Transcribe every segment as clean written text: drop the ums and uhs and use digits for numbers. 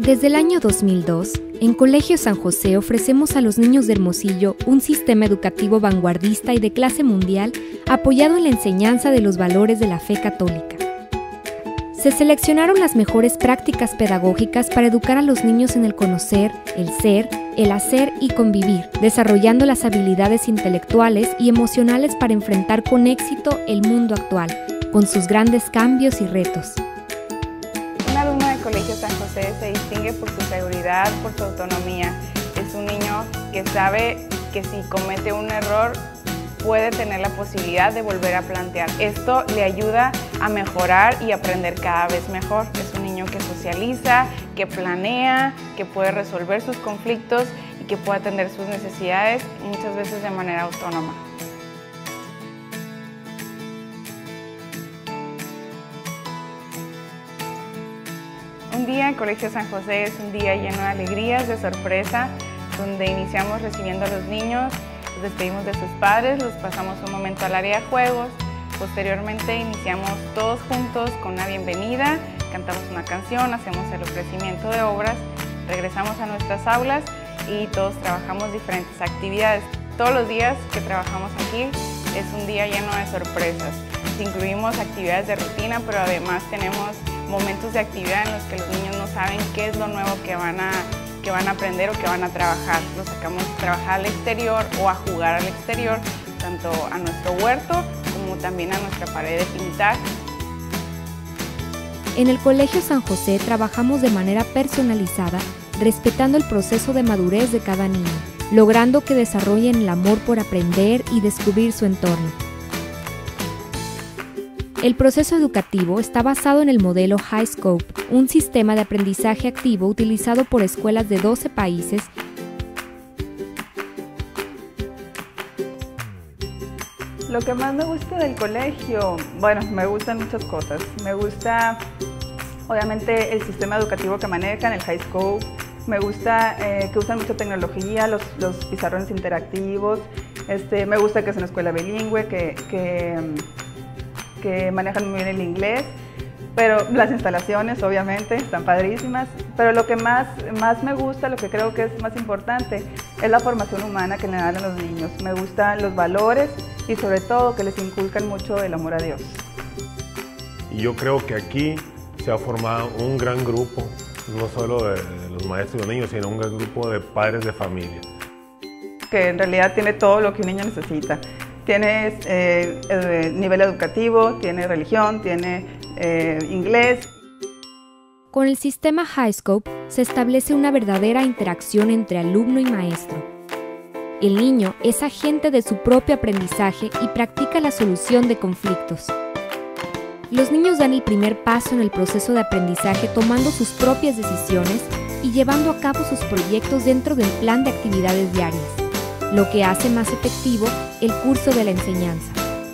Desde el año 2002, en Colegio San José ofrecemos a los niños de Hermosillo un sistema educativo vanguardista y de clase mundial apoyado en la enseñanza de los valores de la fe católica. Se seleccionaron las mejores prácticas pedagógicas para educar a los niños en el conocer, el ser, el hacer y convivir, desarrollando las habilidades intelectuales y emocionales para enfrentar con éxito el mundo actual, con sus grandes cambios y retos. Un alumno de Colegio San José se distingue por su seguridad, por su autonomía. Es un niño que sabe que si comete un error puede tener la posibilidad de volver a plantear. Esto le ayuda a mejorar y aprender cada vez mejor. Es un niño que socializa, que planea, que puede resolver sus conflictos y que puede atender sus necesidades muchas veces de manera autónoma. Un día en Colegio San José es un día lleno de alegrías, de sorpresa, donde iniciamos recibiendo a los niños, los despedimos de sus padres, los pasamos un momento al área de juegos, posteriormente iniciamos todos juntos con una bienvenida, cantamos una canción, hacemos el ofrecimiento de obras, regresamos a nuestras aulas y todos trabajamos diferentes actividades. Todos los días que trabajamos aquí es un día lleno de sorpresas. Incluimos actividades de rutina, pero además tenemos momentos de actividad en los que los niños no saben qué es lo nuevo que van a aprender o que van a trabajar. Los sacamos a trabajar al exterior o a jugar al exterior, tanto a nuestro huerto como también a nuestra pared de pintar. En el Colegio San José trabajamos de manera personalizada, respetando el proceso de madurez de cada niño, logrando que desarrollen el amor por aprender y descubrir su entorno. El proceso educativo está basado en el modelo HighScope, un sistema de aprendizaje activo utilizado por escuelas de 12 países. Lo que más me gusta del colegio, bueno, me gustan muchas cosas. Me gusta, obviamente, el sistema educativo que manejan, el HighScope. Me gusta que usan mucha tecnología, los pizarrones interactivos. Me gusta que es una escuela bilingüe, que manejan muy bien el inglés, pero las instalaciones obviamente están padrísimas, pero lo que más me gusta, lo que creo que es más importante, es la formación humana que le dan a los niños. Me gustan los valores y sobre todo que les inculcan mucho el amor a Dios. Y yo creo que aquí se ha formado un gran grupo, no solo de los maestros y los niños, sino un gran grupo de padres de familia. Que en realidad tiene todo lo que un niño necesita. Tiene nivel educativo, tiene religión, tiene inglés. Con el sistema HighScope se establece una verdadera interacción entre alumno y maestro. El niño es agente de su propio aprendizaje y practica la solución de conflictos. Los niños dan el primer paso en el proceso de aprendizaje tomando sus propias decisiones y llevando a cabo sus proyectos dentro del plan de actividades diarias, lo que hace más efectivo el curso de la enseñanza.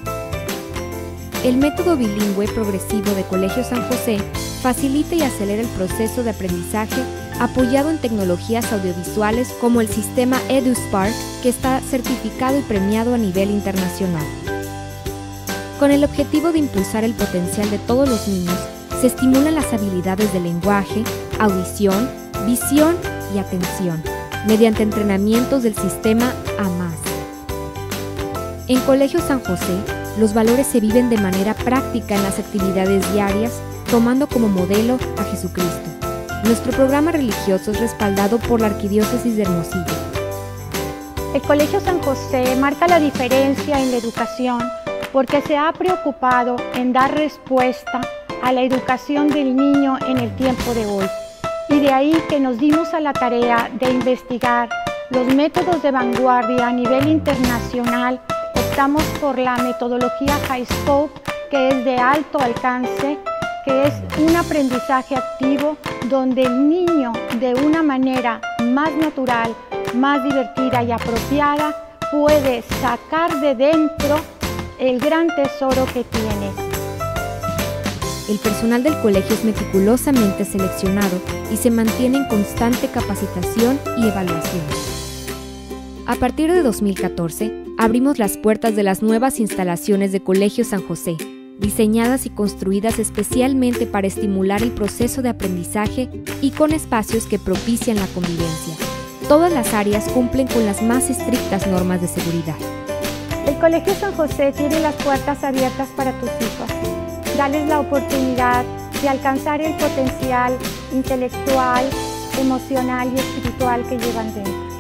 El método bilingüe progresivo de Colegio San José facilita y acelera el proceso de aprendizaje apoyado en tecnologías audiovisuales como el sistema EduSpark, que está certificado y premiado a nivel internacional. Con el objetivo de impulsar el potencial de todos los niños, se estimulan las habilidades de lenguaje, audición, visión y atención, mediante entrenamientos del sistema AMAS. En Colegio San José, los valores se viven de manera práctica en las actividades diarias, tomando como modelo a Jesucristo. Nuestro programa religioso es respaldado por la Arquidiócesis de Hermosillo. El Colegio San José marca la diferencia en la educación porque se ha preocupado en dar respuesta a la educación del niño en el tiempo de hoy. Y de ahí que nos dimos a la tarea de investigar los métodos de vanguardia a nivel internacional. Optamos por la metodología HighScope, que es de alto alcance, que es un aprendizaje activo donde el niño, de una manera más natural, más divertida y apropiada, puede sacar de dentro el gran tesoro que tiene. El personal del colegio es meticulosamente seleccionado y se mantiene en constante capacitación y evaluación. A partir de 2014, abrimos las puertas de las nuevas instalaciones de Colegio San José, diseñadas y construidas especialmente para estimular el proceso de aprendizaje y con espacios que propician la convivencia. Todas las áreas cumplen con las más estrictas normas de seguridad. El Colegio San José tiene las puertas abiertas para tus hijos. Dales la oportunidad de alcanzar el potencial intelectual, emocional y espiritual que llevan dentro.